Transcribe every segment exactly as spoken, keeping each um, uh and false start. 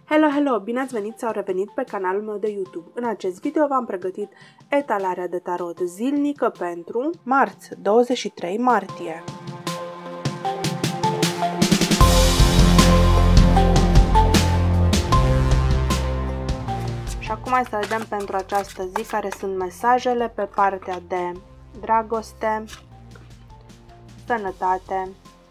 Hello, hello! Bine ați venit sau revenit pe canalul meu de YouTube. În acest video v-am pregătit etalarea de tarot zilnică pentru marți, douăzeci și trei martie. Și acum hai să vedem pentru această zi care sunt mesajele pe partea de dragoste, sănătate,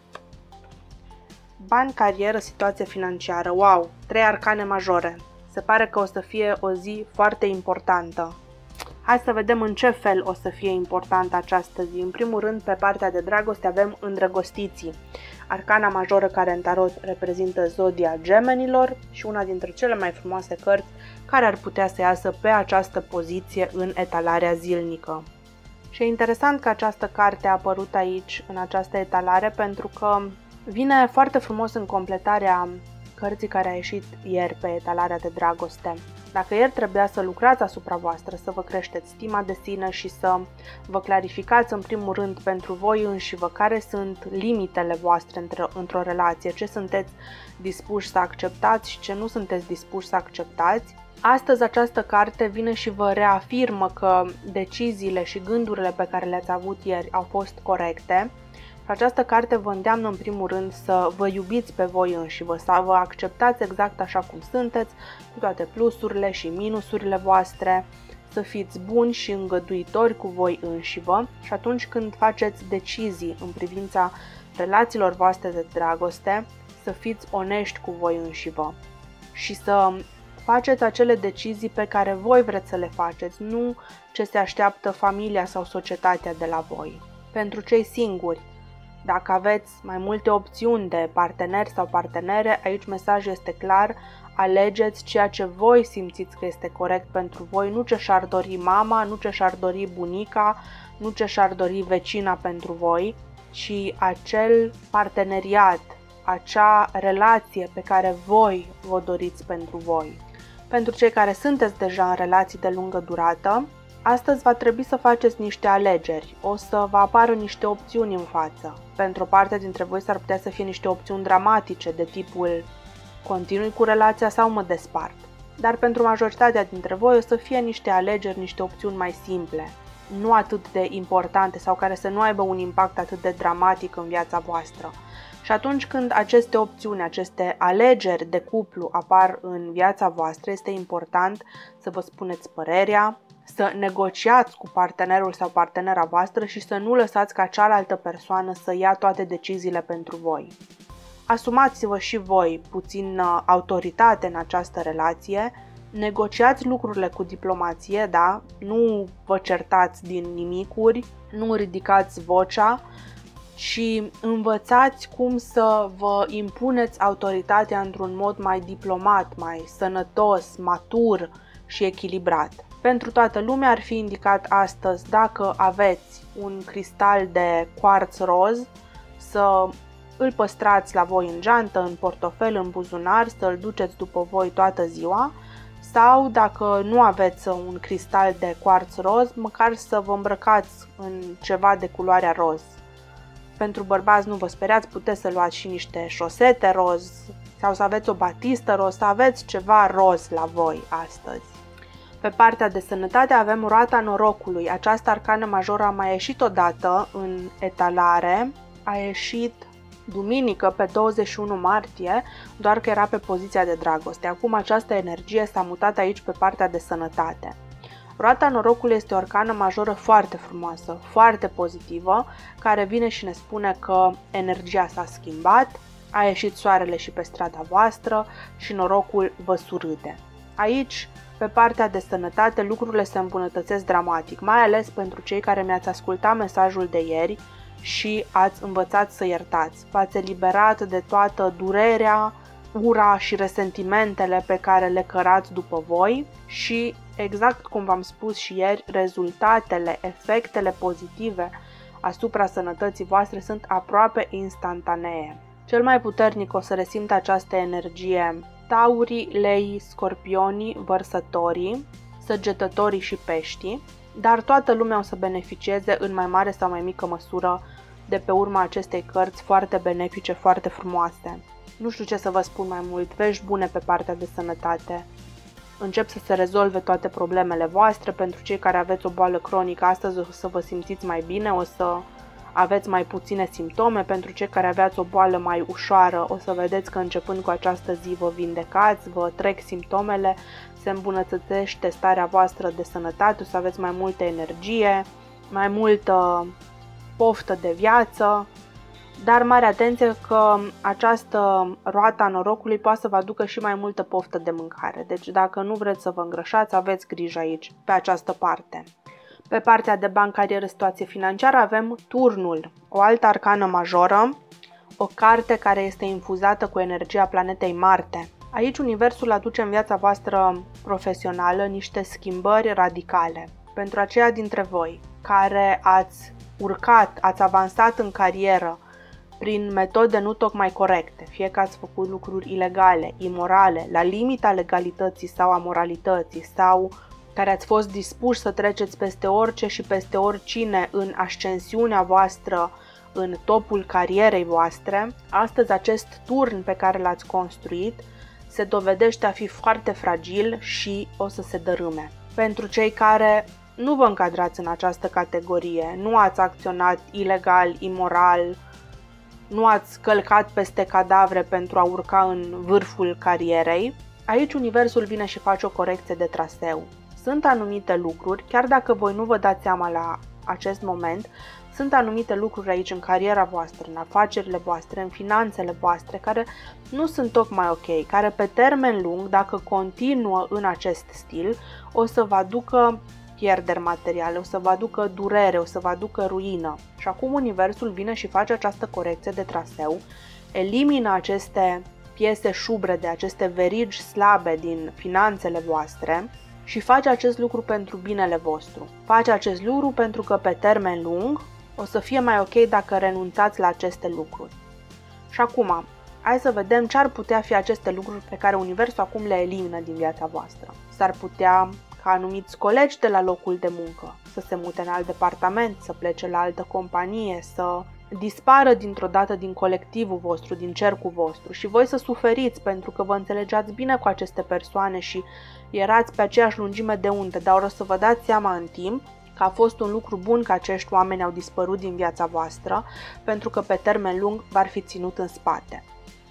bani, carieră, situație financiară. Wow! Trei arcane majore. Se pare că o să fie o zi foarte importantă. Hai să vedem în ce fel o să fie importantă această zi. În primul rând, pe partea de dragoste avem îndrăgostiții. Arcana majoră care în tarot reprezintă zodia Gemenilor și una dintre cele mai frumoase cărți care ar putea să iasă pe această poziție în etalarea zilnică. Și e interesant că această carte a apărut aici, în această etalare, pentru că vine foarte frumos în completarea cărții care a ieșit ieri pe etalarea de dragoste. Dacă ieri trebuia să lucrați asupra voastră, să vă creșteți stima de sine și să vă clarificați în primul rând pentru voi înșivă care sunt limitele voastre într-o relație, ce sunteți dispuși să acceptați și ce nu sunteți dispuși să acceptați, astăzi această carte vine și vă reafirmă că deciziile și gândurile pe care le-ați avut ieri au fost corecte. Această carte vă îndeamnă în primul rând să vă iubiți pe voi înșivă, să vă acceptați exact așa cum sunteți, cu toate plusurile și minusurile voastre, să fiți buni și îngăduitori cu voi înșivă și atunci când faceți decizii în privința relațiilor voastre de dragoste, să fiți onești cu voi înșivă și să faceți acele decizii pe care voi vreți să le faceți, nu ce se așteaptă familia sau societatea de la voi. Pentru cei singuri, dacă aveți mai multe opțiuni de parteneri sau partenere, aici mesajul este clar, alegeți ceea ce voi simțiți că este corect pentru voi, nu ce și-ar dori mama, nu ce și-ar dori bunica, nu ce și-ar dori vecina pentru voi, ci acel parteneriat, acea relație pe care voi vă doriți pentru voi. Pentru cei care sunteți deja în relații de lungă durată, astăzi va trebui să faceți niște alegeri, o să vă apară niște opțiuni în față. Pentru o parte dintre voi s-ar putea să fie niște opțiuni dramatice de tipul continui cu relația sau mă despart. Dar pentru majoritatea dintre voi o să fie niște alegeri, niște opțiuni mai simple, nu atât de importante sau care să nu aibă un impact atât de dramatic în viața voastră. Și atunci când aceste opțiuni, aceste alegeri de cuplu apar în viața voastră, este important să vă spuneți părerea, să negociați cu partenerul sau partenera voastră și să nu lăsați ca cealaltă persoană să ia toate deciziile pentru voi. Asumați-vă și voi puțin autoritate în această relație, negociați lucrurile cu diplomație, da? Nu vă certați din nimicuri, nu ridicați vocea și învățați cum să vă impuneți autoritatea într-un mod mai diplomat, mai sănătos, matur și echilibrat. Pentru toată lumea ar fi indicat astăzi, dacă aveți un cristal de cuarț roz, să îl păstrați la voi în geantă, în portofel, în buzunar, să-l duceți după voi toată ziua, sau dacă nu aveți un cristal de cuarț roz, măcar să vă îmbrăcați în ceva de culoarea roz. Pentru bărbați nu vă speriați, puteți să luați și niște șosete roz sau să aveți o batistă roz, să aveți ceva roz la voi astăzi. Pe partea de sănătate avem roata norocului. Această arcană majoră a mai ieșit odată în etalare, a ieșit duminică pe douăzeci și unu martie, doar că era pe poziția de dragoste. Acum această energie s-a mutat aici pe partea de sănătate. Roata norocului este o arcană majoră foarte frumoasă, foarte pozitivă, care vine și ne spune că energia s-a schimbat, a ieșit soarele și pe strada voastră și norocul vă surâde. Aici, pe partea de sănătate, lucrurile se îmbunătățesc dramatic, mai ales pentru cei care mi-ați ascultat mesajul de ieri și ați învățat să iertați. V-ați eliberat de toată durerea, ura și resentimentele pe care le cărați după voi și, exact cum v-am spus și ieri, rezultatele, efectele pozitive asupra sănătății voastre sunt aproape instantanee. Cel mai puternic o să resimtă această energie taurii, leii, scorpionii, vărsătorii, săgetătorii și peștii, dar toată lumea o să beneficieze în mai mare sau mai mică măsură de pe urma acestei cărți foarte benefice, foarte frumoase. Nu știu ce să vă spun mai mult, vești bune pe partea de sănătate. Încep să se rezolve toate problemele voastre. Pentru cei care aveți o boală cronică, astăzi o să vă simțiți mai bine, o să aveți mai puține simptome. Pentru cei care aveați o boală mai ușoară, o să vedeți că începând cu această zi vă vindecați, vă trec simptomele, se îmbunătățește starea voastră de sănătate, o să aveți mai multă energie, mai multă poftă de viață. Dar mare atenție că această roată a norocului poate să vă aducă și mai multă poftă de mâncare. Deci dacă nu vreți să vă îngrășați, aveți grijă aici, pe această parte. Pe partea de bani, carieră, situație financiară avem Turnul, o altă arcană majoră, o carte care este infuzată cu energia planetei Marte. Aici universul aduce în viața voastră profesională niște schimbări radicale. Pentru aceia dintre voi care ați urcat, ați avansat în carieră prin metode nu tocmai corecte, fie că ați făcut lucruri ilegale, imorale, la limita legalității sau a moralității, sau care ați fost dispuși să treceți peste orice și peste oricine în ascensiunea voastră, în topul carierei voastre, astăzi acest turn pe care l-ați construit se dovedește a fi foarte fragil și o să se dărâme. Pentru cei care nu vă încadrați în această categorie, nu ați acționat ilegal, imoral, nu ați călcat peste cadavre pentru a urca în vârful carierei, aici universul vine și face o corecție de traseu. Sunt anumite lucruri, chiar dacă voi nu vă dați seama la acest moment, sunt anumite lucruri aici în cariera voastră, în afacerile voastre, în finanțele voastre, care nu sunt tocmai ok, care pe termen lung, dacă continuă în acest stil, o să vă aducă pierderi materiale, o să vă aducă durere, o să vă aducă ruină. Și acum universul vine și face această corecție de traseu, elimină aceste piese șubrede, aceste verigi slabe din finanțele voastre și face acest lucru pentru binele vostru. Face acest lucru pentru că pe termen lung o să fie mai ok dacă renunțați la aceste lucruri. Și acum, hai să vedem ce ar putea fi aceste lucruri pe care universul acum le elimină din viața voastră. S-ar putea ca anumiți colegi de la locul de muncă să se mute în alt departament, să plece la altă companie, să dispară dintr-o dată din colectivul vostru, din cercul vostru și voi să suferiți pentru că vă înțelegeați bine cu aceste persoane și erați pe aceeași lungime de undă, dar o să vă dați seama în timp că a fost un lucru bun că acești oameni au dispărut din viața voastră, pentru că pe termen lung v-ar fi ținut în spate.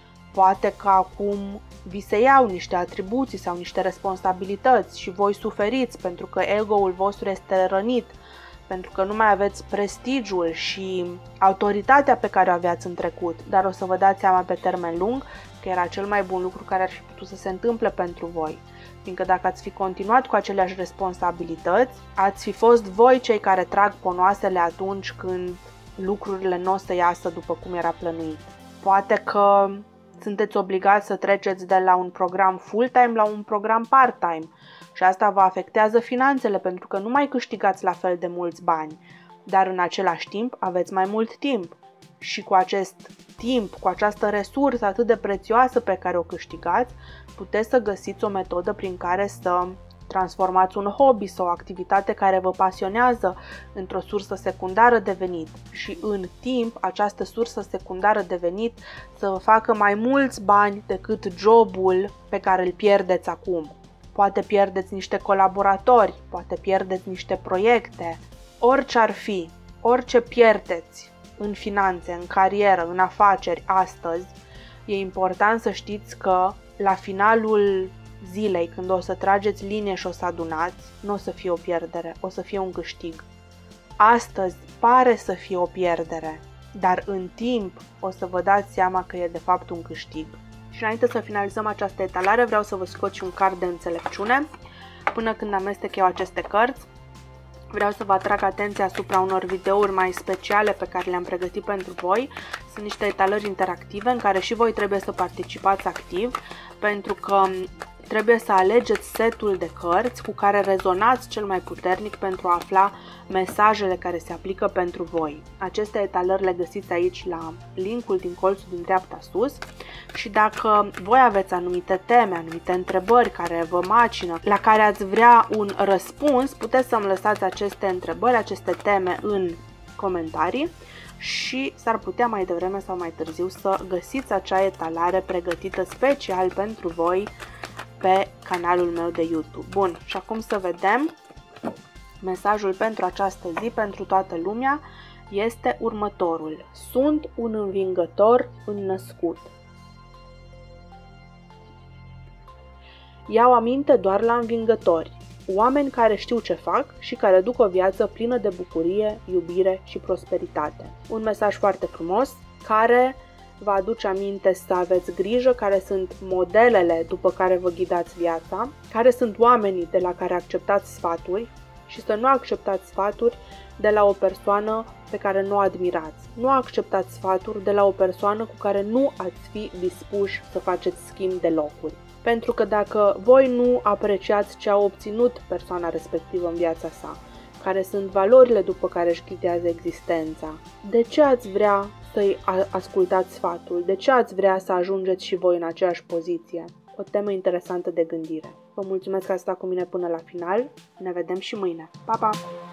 Poate că acum vi se iau niște atribuții sau niște responsabilități și voi suferiți pentru că ego-ul vostru este rănit, pentru că nu mai aveți prestigiul și autoritatea pe care o aveați în trecut, dar o să vă dați seama pe termen lung că era cel mai bun lucru care ar fi putut să se întâmple pentru voi. Fiindcă dacă ați fi continuat cu aceleași responsabilități, ați fi fost voi cei care trag ponoasele atunci când lucrurile nu o să iasă după cum era plănuit. Poate că sunteți obligați să treceți de la un program full-time la un program part-time și asta vă afectează finanțele pentru că nu mai câștigați la fel de mulți bani, dar în același timp aveți mai mult timp și cu acest timp, cu această resursă atât de prețioasă pe care o câștigați, puteți să găsiți o metodă prin care să transformați un hobby sau o activitate care vă pasionează într-o sursă secundară de venit și în timp această sursă secundară de venit să vă facă mai mulți bani decât jobul pe care îl pierdeți acum. Poate pierdeți niște colaboratori, poate pierdeți niște proiecte, orice ar fi, orice pierdeți în finanțe, în carieră, în afaceri astăzi, e important să știți că la finalul zilei, când o să trageți linie și o să adunați, nu o să fie o pierdere, o să fie un câștig. Astăzi pare să fie o pierdere, dar în timp o să vă dați seama că e de fapt un câștig. Și înainte să finalizăm această etalare, vreau să vă scot și un card de înțelepciune. Până când amestec eu aceste cărți, vreau să vă atrag atenția asupra unor videouri mai speciale pe care le-am pregătit pentru voi. Sunt niște etalări interactive în care și voi trebuie să participați activ, pentru că trebuie să alegeți setul de cărți cu care rezonați cel mai puternic pentru a afla mesajele care se aplică pentru voi. Aceste etalări le găsiți aici la linkul din colțul din dreapta sus și dacă voi aveți anumite teme, anumite întrebări care vă macină, la care ați vrea un răspuns, puteți să-mi lăsați aceste întrebări, aceste teme în comentarii și s-ar putea mai devreme sau mai târziu să găsiți acea etalare pregătită special pentru voi pe canalul meu de YouTube. Bun, și acum să vedem mesajul pentru această zi, pentru toată lumea, este următorul. Sunt un învingător înnăscut. Iau aminte doar la învingători, oameni care știu ce fac și care duc o viață plină de bucurie, iubire și prosperitate. Un mesaj foarte frumos care vă aduce aminte să aveți grijă care sunt modelele după care vă ghidați viața, care sunt oamenii de la care acceptați sfaturi și să nu acceptați sfaturi de la o persoană pe care nu o admirați. Nu acceptați sfaturi de la o persoană cu care nu ați fi dispuși să faceți schimb de locuri. Pentru că dacă voi nu apreciați ce a obținut persoana respectivă în viața sa, care sunt valorile după care își ghidează existența, de ce ați vrea să-i ascultați sfatul? De ce ați vrea să ajungeți și voi în aceeași poziție? O temă interesantă de gândire. Vă mulțumesc că ați stat cu mine până la final. Ne vedem și mâine. Pa, pa!